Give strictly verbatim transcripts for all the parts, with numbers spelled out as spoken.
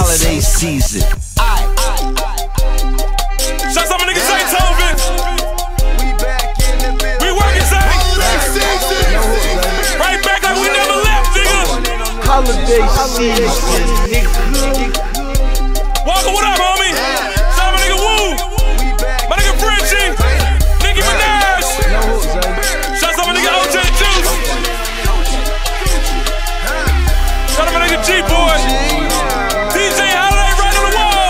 holiday season. Shout out my nigga Zaytoven. We back in the building. We working, Zay. Right back like we never left, nigga. Holiday season, nigga. Walker, what up, homie? Shout out my nigga Woo. My nigga Frenchie. Nicki Minaj. Shout out my nigga O J Juice. Shout out my nigga G-Boy. D J Holiday right on the wall.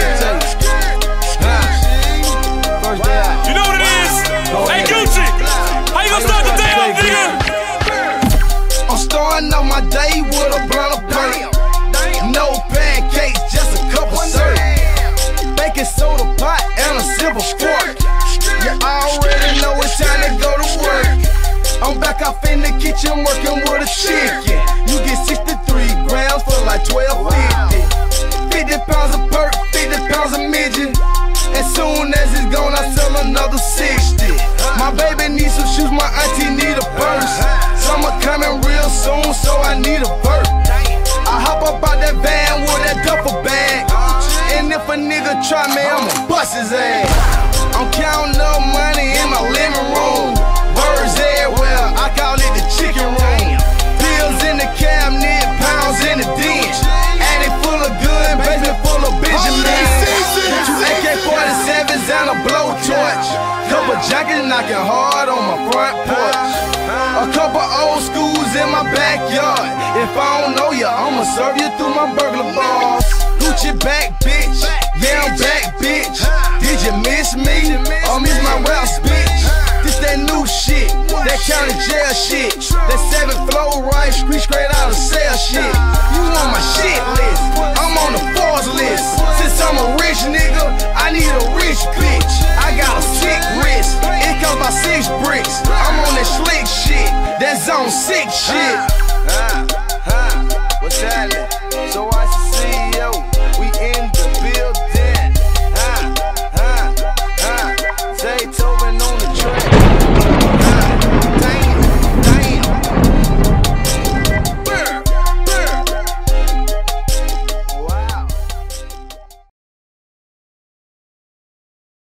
You know what it is. Hey, Gucci. How you gonna start the day off, nigga? I'm starting off my day with a blunt of burn. No pancakes, just a couple syrup. Baking soda pot and a silver fork. You already know it's time to go to work. I'm back off in the kitchen working with a chicken. You get sixty-three grams for like twelve fifty. fifty pounds of perk, fifty pounds of midget. As soon as it's gone, I sell another sixty. My baby needs some shoes, my auntie need a purse. Summer coming real soon, so I need a vert. I hop up out that van with that duffel bag. And if a nigga try me, I'ma bust his ass. I'm counting up money in my living room. Birds everywhere, I call it the chicken room. Pills in the cabinet, pounds in the dish. Attic full of good, basement full of Benjamin. Two A K forty-sevens and a blowtorch. Couple jackets knocking hard on my front porch. A couple old schools in my backyard. If I don't know ya, I'ma serve you through my burglar bars. Gucci back, bitch. Yeah, I'm back, bitch. Did you miss me? Or miss my rap, bitch? This that new shit, that county jail shit, that seven flow right, street straight out of cell shit. You on my shit list, I'm on the Forbes list. Since I'm a rich nigga, I need a rich bitch. I got a sick wrist, it comes by six bricks. I'm on that slick shit, that zone six shit. What's happening? So I C E O, we in